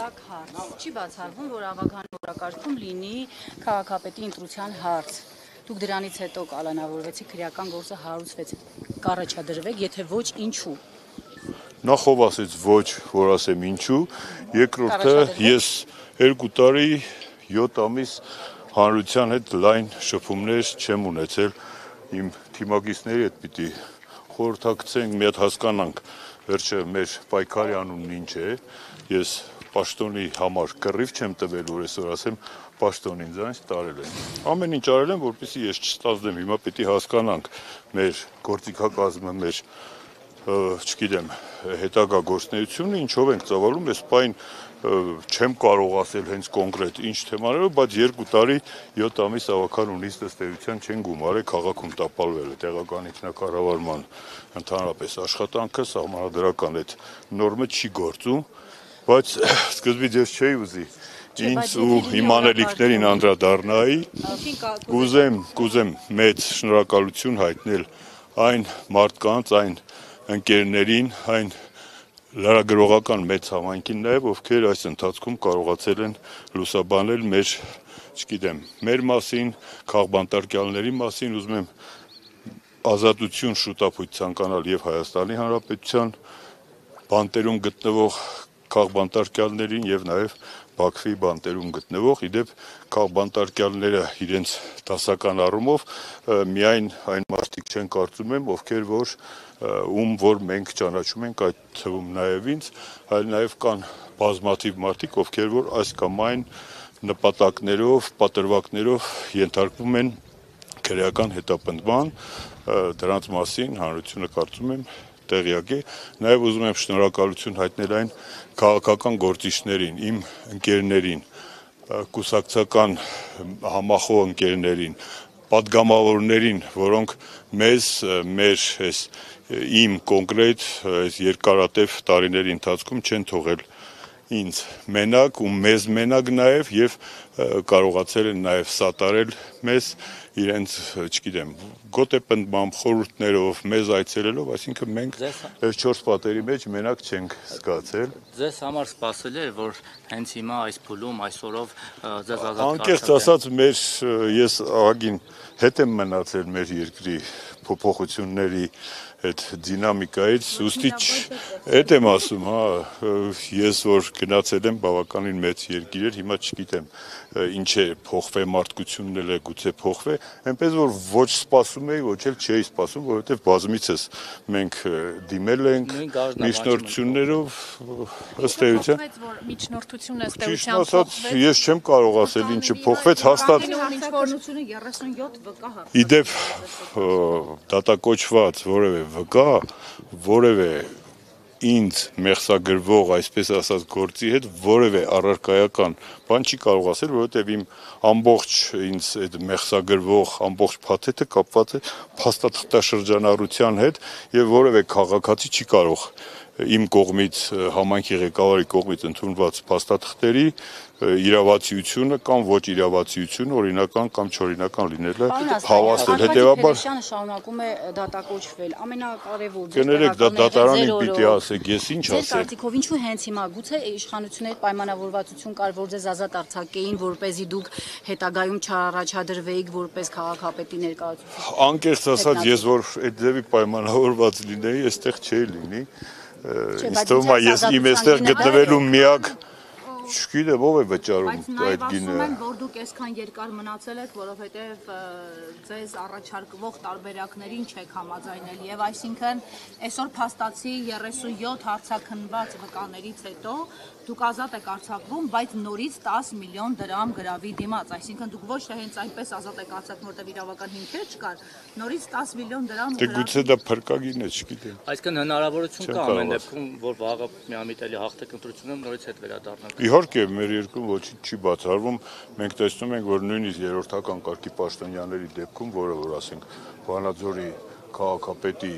Միակ հարց։ Չի բացառվում, որ ավագանի օրակարգում լինի քաղաքապետի ընտրության հարց։ Դուք դրանից հետո կալանավորվեցիք, քրեական գործը հարուցվեց։ Կառաջադրվեք, եթե ոչ, ինչու։ Նախ ով ասեց ոչ, որ ասեմ ինչու, երկրորդը ես 2 տարի 7 ամիս հանրության հետ լայն շփումներ չեմ ունեցել, իմ թիմակիցների հետ պիտի խորհրդակցենք, մի հատ հասկանանք, վերջը մեր պայքարի անունն ինչ է, ես պաշտոնի համար կռիվ չեմ տվել, որ այսօր ասեմ պաշտոնին ձանց տարել եմ։ Ամեն ինչ արել եմ, որպեսզի ես չստացվեմ, հիմա պիտի հասկանանք մեր գործիքակազմը, մեր չգիտեմ, հետագա գործունեությունը ինչով ենք ծավալում, այս պայն չեմ կարող ասել հենց կոնկրետ ինչ թեմաներով, բայց 2 տարի 7 ամիս ավական ունից ըստ էության չեն գումարել քաղաքում տապալվել է տեղական ինքնակառավարման ընդհանրապես աշխատանքը, սահմանադրական այդ նորմը չի գործում, բայց սկզբից ես չէի ուզի ինձ ու իմ անելիքներին անդրադառնայի, կուզեմ մեծ շնորհակալություն հայտնել այն մարդկանց, այն ընկերներին, այն լրագրողական մեծ համայնքին նաև, ովքեր այս ընթացքում կարողացել են լուսաբանել մեր, չգիտեմ, մեր մասին, քաղբանտարկյալների մասին, ուզում եմ ազատություն շուտապույտ ցանկանալ եւ Հայաստանի Հանրապետության բանտերում գտնվող քաղբանտարկյալներին եւ նաեւ Բաքվի բանտերում գտնվող, իդեպ քաղբանտարկյալները իրենց դասական առումով միայն այն մարդիկ չեն կարծում եմ, ովքեր որ մենք ճանաչում ենք, այդ թվում նաեւ ինձ, այլ նաեւ կան բազմաթիվ մարդիկ, ովքեր որ այս կամ այն նպատակներով, պատրվակներով ենթարկվում են քրեական հետապնդման, դրանց մասին հանրությունը կարծում եմ տեղյակ է, նաև ուզում եմ շնորհակալություն հայտնել այն քաղաքական գործիչներին, իմ ընկերներին, կուսակցական համախոհ ընկերներին, պատգամավորներին, որոնք մեզ մեր իմ կոնկրետ երկարատև տարիների ընթացքում չեն թողել ինձ մենակ ու մեզ մենակ նաև եւ կարողացել են նաև սատարել մեզ իրենց, չգիտեմ, գոտեպնդմամբ, խորհուրդներով, մեզ այցելելով, այսինքն մենք այս 4 պատերի մեջ մենակ չենք զգացել։ Ձեզ համար սպասելի է, որ հենց հիմա այս փուլում այսօրով ձեզ ազատ անկեղծ ասած, ես ահագին հետ եմ մնացել մեր երկրի փոփոխությունների այդ դինամիկայից, ուստի այդ եմ ասում, ես որ գնացել եմ բավականին մեծ երկիր էր, հիմա չգիտեմ ինչ է փոխվե, մարդկությունն էլ է գուցե փոխվե, այնպես որ ոչ սպասում էի, ոչ էլ չէի սպասում, որովհետև բազմիցս մենք դիմել ենք միջնորդություններով, ըստ էության։ Միջնորդությունը ըստ էության փոխվեց։ Ես չեմ կարող ասել ինչը փոխվեց, հաստատ իդեպ դատակոչված որևէ վկա, որևէ ինձ մեղսագրվող, այսպես ասած, գործի հետ որևէ առարկայական բան չի կարող ասել, որովհետև իմ ամբողջ ինձ այդ մեղսագրվող ամբողջ փաթեթը կապված է փաստաթղթաշրջանառության հետ եւ որևէ քաղաքացի չի կարող իմ կողմից համայնքի ղեկավարի կողմից ընդունված փաստաթղթերի իրավացիությունը կամ ոչ իրավացիությունը օրինական կամ չօրինական լինելը հավաստել, հետեւաբար շարունակում է դատակոչվել ամենակարևոր կներեք դա դատարանին պիտի ասեք, ես ինչ ասեմ։ Ձեր կարծիքով ինչու հենց հիմա գուցե իշխանությունների պայմանավորվածություն կար, որ ձեզ ազատ արձակեին, որպեսզի դուք հետագայում չառաջադրվեիք որպես քաղաքապետի ներկայացուցիչ։ Անկեղծ ասած, ես որ այդ ձևի պայմանավորված լինեի, այստեղ չէի լինի։ Ինձ թվում է ես իմ այստեղ գտնվելու միակ չգիտեմ ով է վճարում այդ գինը։ Ասում են, որ դուք այսքան երկար մնացել եք, որովհետև ձեզ առաջարկվող տարբերակներին չեք համաձայնել եւ այսինքն այսօր փաստացի 37 հարցաքննված վկաներից հետո դուք ազատ եք արձակվում, բայց նորից 10 միլիոն դրամ գրավի դիմաց, այսինքն դուք ոչ թե հենց այնպես ազատ եք արձակվում, որտեղ իրավական հիմքեր չկար, նորից 10 միլիոն դրամ գրավի։ Դե գուցե դա փրկագին է, չգիտեմ։ Այսինքն հնարավորություն կա ամեն դեպքում, որ վաղը միամիտելի հաղթեք ընտրությունում նորից հետ վերադառնաք։ Իհարկե, մեր երկրում ոչինչ չի բացառվում, մենք տեսնում ենք, որ նույնիսկ երրորդական կարգի պաշտոնյաների դեպքում, որը որ ասենք Վանաձորի քաղաքապետի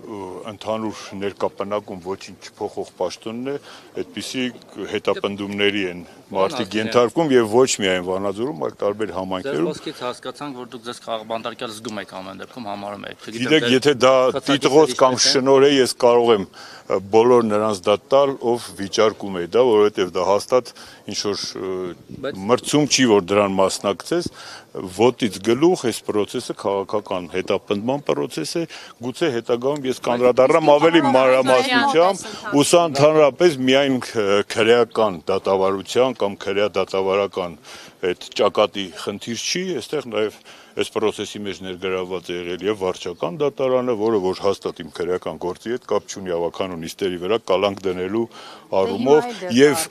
ընդհանուր ներկապնակում ոչինչ չփոխող պաշտոնն է, այդպիսի հետապնդումների են մարդիկ ենթարկվում եւ ոչ միայն Վանաձորում, այլ տարբեր համայնքներում։ Ձեր խոսքից հասկացանք, որ դուք ձեզ խաղաղբանտարկյալ զգում եք ամեն դեպքում համարում եք։ Գիտեք, եթե դա տիտղոս կամ շնոր է, ես կարող եմ բոլոր նրանց դա տալ, ով վիճարկում է դա, որովհետեւ դա հաստատ ինչ որ մրցում չի, որ դրան մասնակցես, ոտից գլուխ այս process-ը քաղաքական հետապնդման process է, գուցե հետագայում ես կանդրադառնամ ավելի մանրամասնությամբ, ու սա ընդհանրապես միայն քրեական դատավարության կամ քրեադատավարական այդ ճակատի խնդիր չի, այստեղ նաև այս process-ի մեջ ներգրավված է եղել եւ վարչական դատարանը, որը որ հաստատ իմ քրեական գործի հետ կապ չունի ավականու նիստերի վրա կալանք դնելու առումով եւ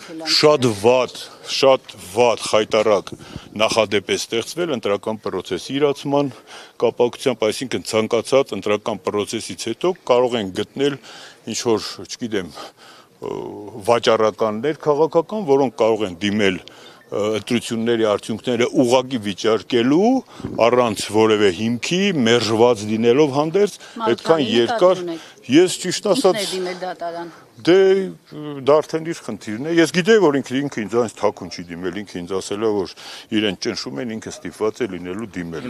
շատ վատ խայտարակ նախադեպ է ստեղծվել ընտրական process-ի իրացման կապակցությամբ, այսինքն ցանկացած ընտրական process-ից հետո կարող են գտնել ինչ որ, չգիտեմ, վաճառականներ քաղաքական, որոնք կարող են դիմել ընտրությունների արդյունքները ուղղակի վիճարկելու առանց որևէ հիմքի, մերժված լինելով հանդերձ, այդքան երկար, ես ճիշտ ասած դե դա արդեն իր խնդիրն է։ Ես գիտեի, որ ինքը ինձ այնց թաքուն չի դիմել, ինքը ինձ ասել է, որ իրեն ճնշում են, ինքը ստիպված է լինելու դիմել։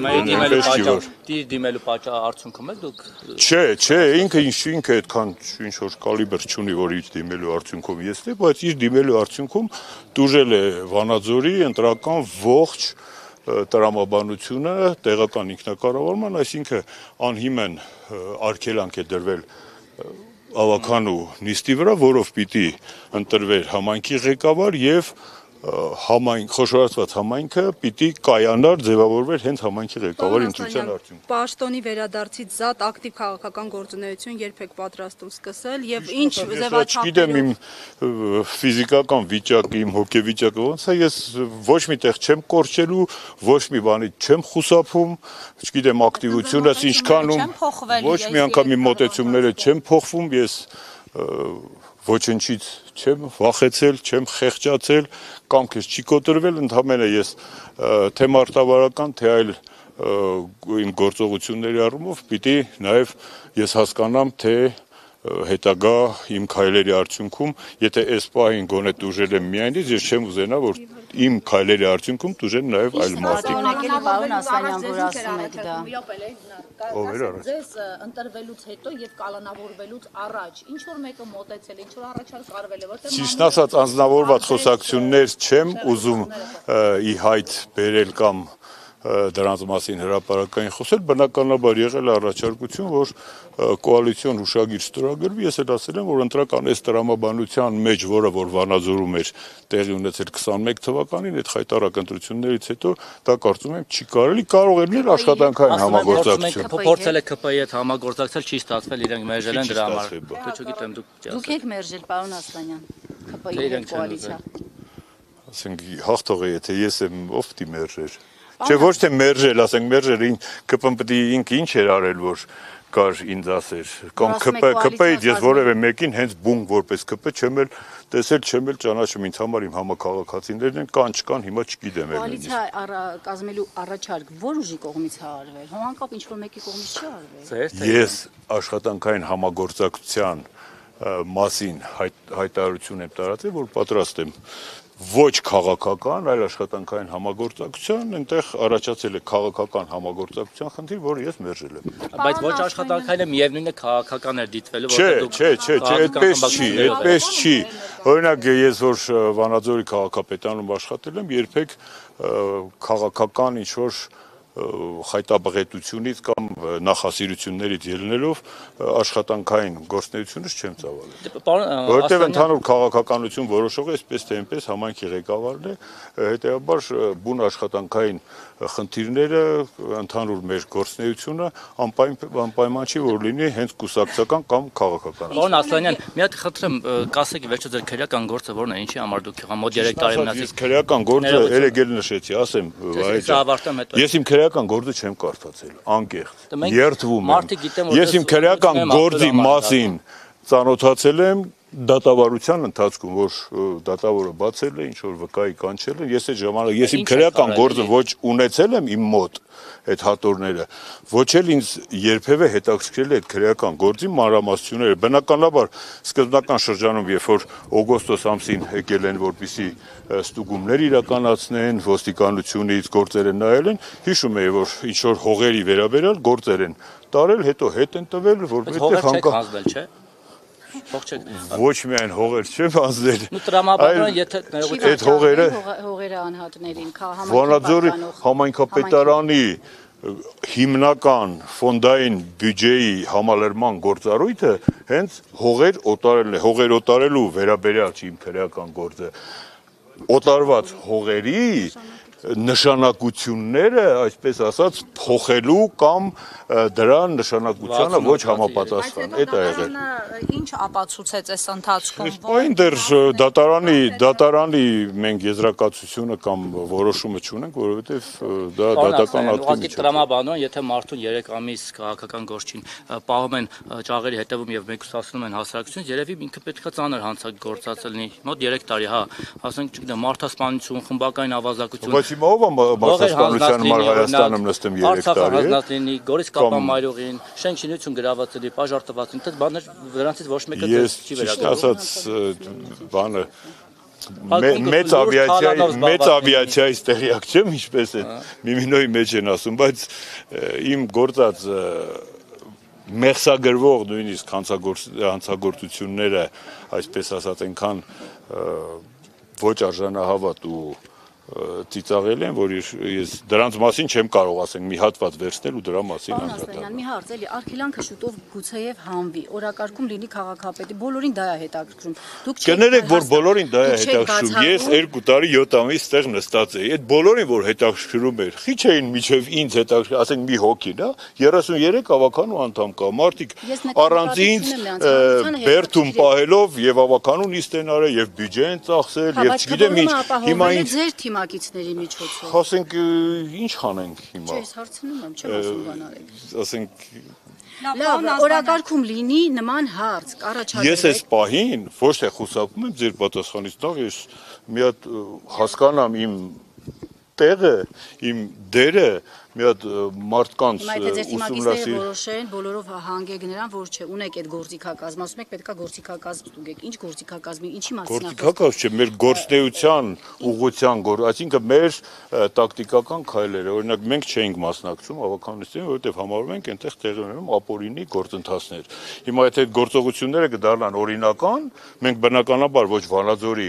Դիմելու պատճառ արդյունքում եք դուք։ Չէ, ինքը այդքան ինչ որ կալիբր չունի, որ իր դիմելու արդյունքում ես դե, բայց իր դիմելու արդյունքում տուժել է Վանաձորի ընտրական ողջ տրամաբանությունը, տեղական ինքնակառավարման, այսինքն անհիմն արգելանք է դրվել ավականու նիստի վրա, որով պիտի ընտրվեր համայնքի ղեկավար եւ խոշորացված համայնքը պիտի կայանար, ձևավորվեր հենց համայնքի ղեկավարի ընտրության արդյունքում։ Պաշտոնի վերադարձից զատ ակտիվ քաղաքական գործունեություն երբ եք պատրաստում սկսել եւ ինչ ձևաչափերով։ Չգիտեմ իմ ֆիզիկական վիճակը, իմ հոգեվիճակը ոնց է, ես ոչ մի տեղ չեմ կորչելու, ոչ մի բանից չեմ խուսափում, չգիտեմ ակտիվությունս ինչքանում, ոչ մի անգամ իմ մոտեցումները չեմ փոխվում, ես ոչնչից չեմ վախեցել, չեմ խեղճացել, կամքս չի կոտրվել, ընդհանրապես ես թե մարտավարական, թե այլ իմ գործողությունների առումով պիտի նաև ես հասկանամ, թե հետագա իմ քայլերի արդյունքում, եթե այս պահին գոնե տուժել եմ միայնից, ես չեմ ուզենա, որ իմ քայլերի արդյունքում տուժեն նաև այլ մարդիկ։ Պարոն Ասլանյան, որ ասում եք դա։ Ձեզ ընտրվելուց հետո եւ կալանավորվելուց առաջ ինչ որ մեկը մոտեցել, ինչ որ առաջարկ արվել է, որտեղ Ճիշտ ասած, անձնավորված խոսակցություններ չեմ ուզում ի հայտ բերել կամ դրանց մասին հրապարակային խոսել, բնականաբար եղել է առաջարկություն, որ կոալիցիոն հուշագիր ստորագրվի, ես էլ ասել եմ, որ ընտրական այս տրամաբանության մեջ, որը որ Վանաձորում էր տեղի ունեցել 21 թվականին, այդ խայտարակ ընտրություններից հետո դա կարծում եմ չի կարելի, կարող է լինել աշխատանքային համագործակցություն։ Փորձել եք ԿՊ-ի հետ համագործակցել, չի ստացվել, իրենք մերժել են դրա համար։ Դե չգիտեմ դուք եք մերժել, պարոն Ասլանյան, ԿՊ-ի հետ կոալիցիա։ Ասենք հաղթող է, եթե ես եմ, ով պիտի մերժեր։ Չէ, ոչ թե մերժել, ասենք մերժել ԿՊ-ն պետք է ինքը ինչ էր արել, որ կար ինձ ասեր, կամ ԿՊ-ից ես որևէ մեկին հենց բուն որպես ԿՊ չեմ էլ տեսել, չեմ էլ ճանաչում, ինձ համար իմ համակարգացիներն են, կան չկան, հիմա չգիտեմ էլ։ Կոալիցիա կազմելու առաջարկ ո՞ր ուժի կողմից է արվել, հոմանկապ ինչ որ մեկի կողմից չի արվել։ Ես աշխատանքային համագործակցության մասին հայտարարություն եմ տարածել, որ պատրաստ եմ ոչ քաղաքական, այլ աշխատանքային համագործակցության, այնտեղ առաջացել է քաղաքական համագործակցության խնդիր, որը ես մերժել եմ։ Բայց ոչ աշխատանքային է, միևնույնն է քաղաքական էր դիտվելու, Չէ, այդպես չի։ Օրինակ, ես որ Վանաձորի քաղաքապետարանում աշխատել եմ, երբեք քաղաքական ինչ-որ խայտաբղետությունից կամ նախասիրություններից ելնելով աշխատանքային գործունեությունից չեմ ծավալել։ Որտեղ ընդհանուր քաղաքականություն որոշող է, այսպես թե այնպես համայնքի ղեկավարն է, հետեւաբար բուն աշխատանքային խնդիրները, ընդհանուր մեր գործունեությունը անպայման չի, որ լինի հենց կուսակցական կամ քաղաքական։ Պարոն Ասլանյան, մի հատ խնդրեմ, կասեք վերջը ձեր քրեական գործը որն է, ինչի համար դուք մոտ 3 տարի մնացիք։ Ես քրեական գործը երեք էլ նշեցի, ասեմ, ես իմ քրեական գործը չեմ կարդացել, անկեղծ, երդվում եմ։ Ես իմ քրեական գործի մասին ծանոթացել եմ դատավարության ընթացքում, որ դատավորը բացել է, ինչ որ վկայի կանչել են, ես այդ ժամանակ ես իմ քրեական գործը ոչ ունեցել եմ իմ մոտ այդ հատորները, ոչ էլ ինձ երբևէ հետաքրքրել է այդ քրեական գործի մանրամասնությունները։ Բնականաբար սկզբնական շրջանում, երբ որ օգոստոս ամսին եկել են, որպեսզի ստուգումներ իրականացնեն, ոստիկանությունից գործերը նայել են, հիշում եմ, որ ինչ որ հողերի վերաբերյալ գործեր են տարել, հետո հետ են տվել, որովհետեւ հանձնել, չէ՞։ Ոչ միայն հողեր չեմ հանձնել։ Ու տրամաբանորեն եթե այդ հողերը անհատներին, Վանաձորի համայնքապետարանի հիմնական ֆոնդային բյուջեի համալրման գործառույթը հենց հողեր օտարելն է, հողեր օտարելու վերաբերյալ չի իմ քրեական գործը։ Օտարված հողերի նշանակությունները, այսպես ասած, փոխելու կամ դրա նշանակությանը ոչ համապատասխան։ Այդ է եղել։ Ինչ ապացուցեց այս ընթացքում։ Այն դեռ դատարանի մենք եզրակացությունը կամ որոշումը չունենք, որովհետև դա դատական ակտի միջոց է։ Տրամաբանորեն, եթե մարդուն 3 ամիս քաղաքական գործին պահում են ճաղերի հետևում եւ մեկուսացնում են հասարակություն, երևի ինքը պետքա ծանր հանցակ գործածել լինի։ Մոտ 3 տարի, հա, ասենք, չգիտեմ, մարդասպանություն, խմբակային ավազակություն։ Հիմա ով մարդասպանության համար Հայաստանում նստում 3 տարի։ Գորիս կապամայրուղին, շենք շինություն գրավածելի, պաժարտված, այդ բաներ վրանցից ոչ մեկը չի վերագրվում։ Ասած բանը մեծ ավիացիայից տեղյակ չեմ, ինչպես է Միմինոյի մեջ են ասում, բայց իմ գործած մեղսագրվող նույնիսկ հանցագործությունները, այսպես ասած, այնքան ոչ արժանահավատ ու ծիծաղել են, որ ես դրանց մասին չեմ կարող ասենք մի հատված վերցնել ու դրա մասին անդրադառնալ։ Մի հարց էլի, արգելանքը շուտով գուցեև հանվի, օրակարգում լինի քաղաքապետի, բոլորին դա է հետաքրքրում։ Դուք կներեք, որ բոլորին դա է հետաքրքրում։ Ես 2 տարի 7 ամիս ստեղ նստած էի, այդ բոլորին որ հետաքրքրում էր, քիչ էին միջև ինձ հետաքրքրում, ասենք մի հոգի, դա 33 ավականու անդամ կա, մարդիկ առանց ինձ բերդում պահելով եւ ավականու նիստ են արել եւ բյուջե են ծախսել եւ չգիտեմ ինչ, հիմա ինչ թիմակիցների միջոցով։ Ասենք ինչ հանենք հիմա։ Ես հարցնում եմ, չեմ ասում բան արեք։ Ասենք Լավ, օրակարգում լինի նման հարց, կառաջարկեք։ Ես այս պահին ոչ թե խուսափում եմ ձեր պատասխանից, նախ ես մի հատ հասկանամ իմ տեղը, իմ դերը, մի հատ մարդկանց ուսումնասիրել որոշեն, բոլորով հանգեք նրան, որ չէ, ունեք այդ գործիքակազմ, ասում եք պետքա գործիքակազմ ստուգեք։ Ինչ գործիքակազմի, ինչի մասին է խոսքը։ Գործիքակազմ չէ, մեր գործնեության ուղղության գործ, այսինքն մեր տակտիկական քայլերը, օրինակ մենք չէինք մասնակցում ավականություններին, որովհետև համարում ենք այնտեղ տեղի ունենում ապօրինի գործընթացներ։ Հիմա եթե այդ գործողությունները կդառնան օրինական, մենք բնականաբար ոչ Վանաձորի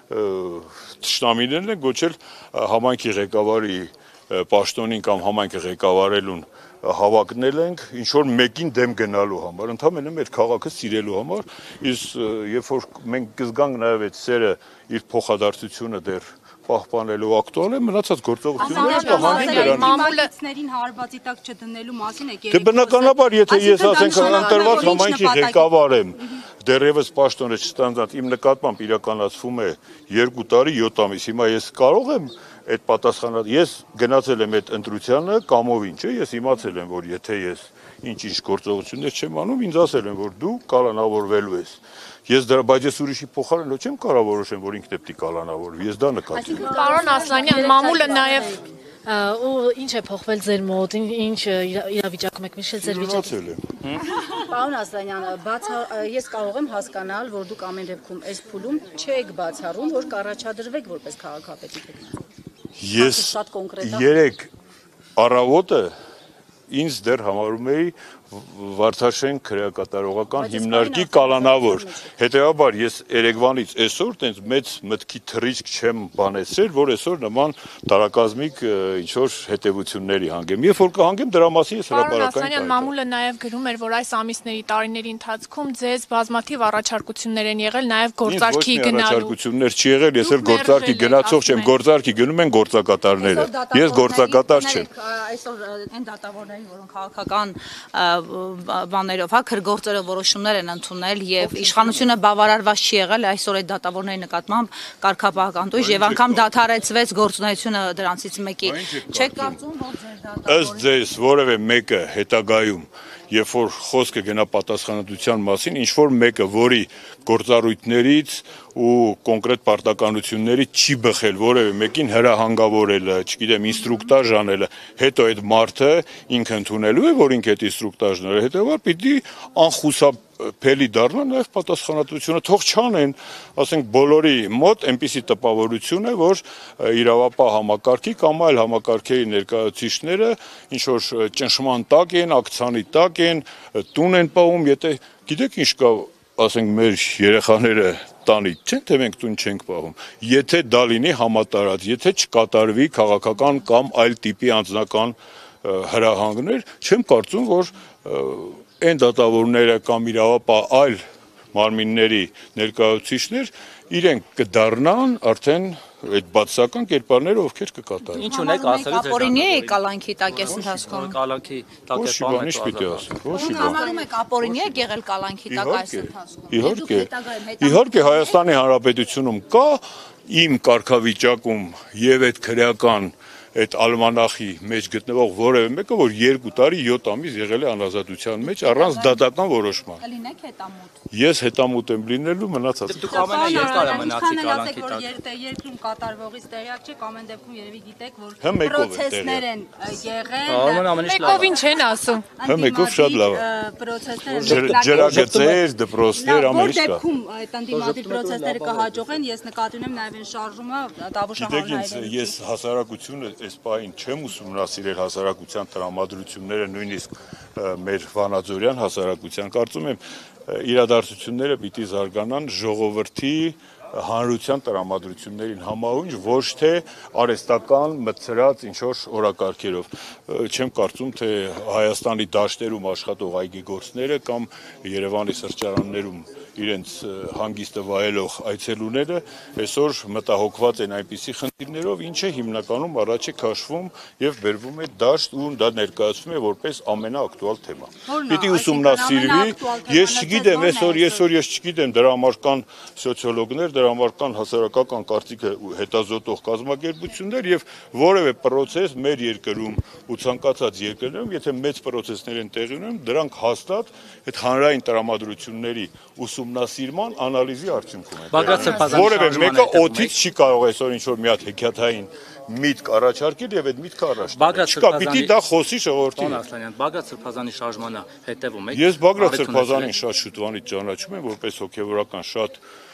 թշնամիներն են գոչել համայնքի ղեկավարի պաշտոնին կամ համայնքը ղեկավարելուն հավակնել ենք ինչ որ մեկին դեմ գնալու համար, ընդհանրապես մեր քաղաքը սիրելու համար, իսկ երբ որ մենք կզգանք նաև այդ սերը իր փոխադարձությունը դեռ պահպանելու ակտուալ է, մնացած գործողությունները կհանեն դրան։ Մամուլեցներին հարվածի տակ չդնելու մասին եք Դե բնականաբար, եթե ես ասենք ընտրված համայնքի ղեկավար եմ, դեռևս պաշտոնը չստանձնած իմ նկատմամբ իրականացվում է 2 տարի 7 ամիս, հիմա ես կարող եմ այդ պատասխանը, ես գնացել եմ այդ ընտրությանը կամովին, չէ, ես իմացել եմ, որ եթե ես ինչ-ինչ գործողություններ չեմ անում, ինձ ասել են, որ դու կալանավորվելու ես։ Ես դրա, բայց ես ուրիշի փոխարեն չեմ կարող որոշեմ, որ ինքն է պիտի կալանավորվի, ես դա նկատի եմ։ Պարոն Ասլանյան, մամուլը նաև ու ինչ է փոխվել ձեր մոտ, ինչ իրավիճակում եք միշտ ձեր վիճակը։ Պարոն Ասլանյան, ես կարող եմ հասկանալ, որ դուք ամեն դեպքում այս փուլում չեք բացառում, որ կառաջադրվեք որպես քաղաքապետի տեխնիկ։ Ես 3 առավոտը ինձ դեռ համարում էի Վարդաշեն քրեակատարողական հիմնարկի կալանավոր։ Հետևաբար ես Երևանից այսօր տենց մեծ մտքի թռիչք չեմ բանեցրել, որ այսօր նման տարակազմիկ ինչ որ հետևությունների հանգեմ։ Երբ որ կհանգեմ դրա մասին ես հրապարակային։ Պարոն Ասլանյան, մամուլը նաև գրում էր, որ այս ամիսների տարիների ընթացքում ձեզ բազմաթիվ առաջարկություններ են եղել նաև գործարքի գնալու։ Առաջարկություններ չի եղել, ես էլ գործարքի գնացող չեմ, գործարքի գնում են գործակատարները։ Ես գործակատար չեմ։ Այսօր այն դատավորների, որոնք քաղաքական բաներով, հա, քրգործերով որոշումներ են ընդունել եւ իշխանությունը բավարարված չի եղել այսօր այդ դատավորների նկատմամբ կարգապահական դույժ եւ անգամ դադարեցվեց գործունեությունը դրանցից մեկի։ Չեք կարծում, որ ձեր դատավորը ըստ ձեզ որևէ մեկը հետագայում երբ որ խոսքը գնա պատասխանատվության մասին, ինչ որ մեկը, որի գործառույթներից ու կոնկրետ պարտականություններից չի բխել որևէ մեկին հրահանգավորելը, չգիտեմ, ինստրուկտաժ անելը, հետո այդ մարդը ինքը ընդունելու է, որ ինքը այդ ինստրուկտաժն է, հետևաբար պիտի անխուսափելի դառնա նաև պատասխանատվությունը, թող չանեն, ասենք բոլորի մոտ այնպիսի տպավորություն է, որ իրավապահ համակարգի կամ այլ համակարգերի ներկայացուցիչները ինչ որ ճնշման տակ են, ակցիանի տակ են, տուն են պահում, եթե գիտեք ինչ կա, ասենք մեր երեխաները տանից չեն, թե մենք տուն չենք պահում, եթե դա լինի համատարած, եթե չկատարվի քաղաքական կամ այլ տիպի անձնական հրահանգներ, չեմ կարծում, որ այն դատավորները կամ իրավապահ այլ մարմինների ներկայացուցիչներ իրենք կդառնան արդեն այդ բացասական կերպարները, ովքեր կկատարեն։ Ինչ ունեք ասելու ձեր ապօրինի է կալանքի տակ այս ընթացքում։ Կալանքի տակ է Ոչ պիտի ասենք, ոչ Համարում եք ապօրինի է եղել կալանքի տակ այս ընթացքում։ Իհարկե Հայաստանի Հանրապետությունում կա իմ կարգավիճակում եւ այդ քրեական այդ ալմանախի մեջ գտնվող որևէ մեկը, որ 2 տարի 7 ամիս եղել է անազատության մեջ առանց դատական որոշման։ Կլինեք հետամուտ։ Ես հետամուտ եմ լինելու մնացած։ Դուք ամենը 2 տարի մնացիք կալանքի տակ։ Երկրում կատարվողից տեղյակ չեք, ամեն դեպքում երևի գիտեք, որ Մեկով են պրոցեսներ են եղել։ Մեկով ինչ են ասում։ Մեկով շատ լավ։ Պրոցեսները Ջրագծեր, դպրոցներ, ամեն ինչ կա։ դեպքում այդ անդիմադիր պրոցեսները կհաջողեն, ես նկատի ունեմ նաև այն շարժումը Տավուշ Գիտեք ինձ, հանրայինի։ ես հասարակությունը այս պահին չեմ ուսումնասիրել հասարակության տրամադրությունները, նույնիսկ մեր վանաձորյան հասարակության, կարծում եմ իրադարձությունները պիտի զարգանան ժողովրդի հանրության տրամադրություններին համահունչ, ոչ թե արհեստական մտցրած ինչ-որ օրակարգերով։ Չեմ կարծում, թե Հայաստանի դաշտերում աշխատող այգեգործները կամ Երևանի սրճարաններում իրենց հանգիստը վայելող այցելուները այսօր մտահոգված են այնպիսի խնդիրներով, ինչը հիմնականում առաջ է քաշվում եւ բերվում է դաշտ ու դա ներկայացվում է որպես ամենաակտուալ թեմա։ Պիտի ուսումնասիրվի, ես չգիտեմ, այսօր ես չգիտեմ, դրա համար կան սոցիոլոգներ, դրա համար կան հասարակական կարծիքը հետազոտող կազմակերպություններ եւ որևէ process մեր երկրում ու ցանկացած երկրներում, եթե մեծ process-ներ են տեղի ունենում, դրանք հաստատ այդ հանրային տրամադրությունների ուսումնասիրման անալիզի արդյունքում են։ Որևէ մեկը օդից չի կարող այսօր ինչ-որ մի հատ հեքիաթային միտք առաջարկել եւ այդ միտքը առաջ տանել։ Չկա, պիտի դա խոսի ժողովրդի հետ։ Բագրատ Սրբազանի շարժմանը հետևում եք։ Ես Բագրատ Սրբազանին շատ շուտվանից ճանաչում եմ որպես հոգեվորական շատ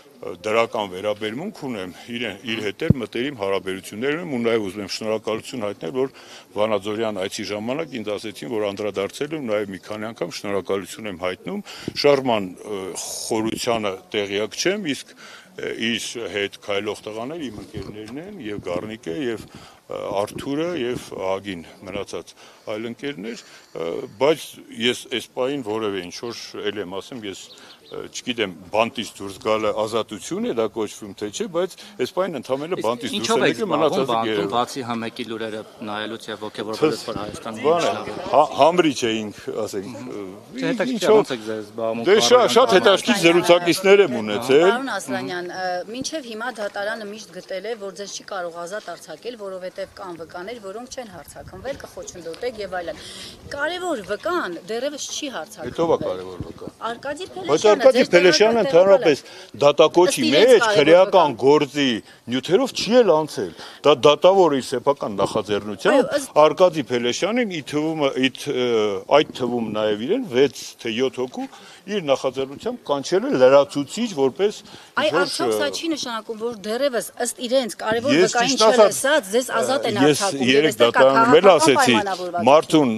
դրական վերաբերմունք ունեմ, իր հետ էլ մտերիմ հարաբերություններ ունեմ ու նաև ուզում եմ շնորհակալություն հայտնել, որ Վանաձորյան այցի ժամանակ ինձ ասեցին, որ անդրադարձել եմ, նաև մի քանի անգամ շնորհակալություն եմ հայտնում, շարժման խորությանը տեղյակ չեմ, իսկ իր հետ քայլող տղաներ իմ ընկերներն են, եւ Գառնիկը, եւ Արթուրը եւ Ագին, մնացած այլ ընկերներ, բայց ես այս պահին որևէ ինչ որ ել եմ ասեմ, ես չգիտեմ, բանտից դուրս գալը ազատություն է դա կոչվում թե չէ, բայց այս պահին ընդհանրապես բանտից դուրս եկել մնացածը գերեւ։ Բացի համեկի լուրերը նայելուց եւ ոգեվորվելուց որ Հայաստանում համրիչ էինք, ասենք։ Ո՞նց եք ձեզ զբաղվում։ Դե շատ հետաքրքիր զրուցակիցներ եմ ունեցել։ Պարոն Ասլանյան, մինչև հիմա դատարանը միշտ գտել է, որ ձեզ չի կարող ազատ արձակել, որովհետև կան վկաներ, որոնք չեն հարձակվել, կխոչընդոտեք եւ այլն։ Կարևոր վկան դեռևս չի հարձակվել։ Հետո է կարևոր վկա։ Արկադի Արկադի Փելեշյանը ընդհանրապես դատակոչի մեջ քրեական գործի նյութերով չի էլ անցել։ Դա դատավոր իր սեփական նախաձեռնությամբ Արկադի Փելեշյանին այդ թվում նաև իրեն 6 թե 7 հոգու իր նախաձեռնությամբ կանչել է լրացուցիչ որպես արդյոք սա չի նշանակում, որ դեռևս ըստ իրենց կարևոր վկային չլսած ձեզ ազատ են արձակում։ Ես երեք դատարանում էլ ասեցի, մարդուն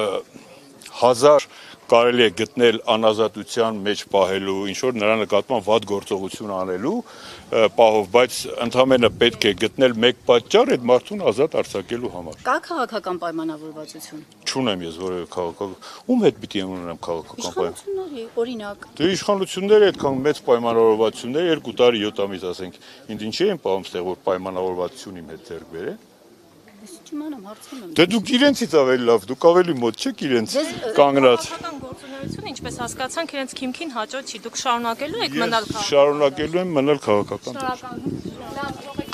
1000 կարելի է գտնել անազատության մեջ պահելու, ինչ որ նրա նկատմամբ վատ գործողություն անելու պահով, բայց ընդհանրապես պետք է գտնել մեկ պատճառ այդ մարդուն ազատ արձակելու համար։ Կա քաղաքական պայմանավորվածություն։ Չունեմ ես որևէ քաղաքական։ Ում հետ պիտի ունենամ քաղաքական պայմանավորվածություն։ Օրինակ։ Դե իշխանությունները այդքան մեծ պայմանավորվածություններ 2 տարի 7 ամիս ասենք, ինձ ինչի են պահում ստեղ որ պայմանավորվածություն իմ հետ ձեռք բերեն։ Դե դուք իրենցից ավելի լավ, դուք ավելի մոտ չեք իրենց կանգնած։ Քաղաքական գործունեություն, ինչպես հասկացանք, իրենց քիմքին հաճո չի։ Դուք շարունակելու եք մնալ քաղաքական։ Շարունակելու եմ մնալ քաղաքական։ Շնորհակալ եմ։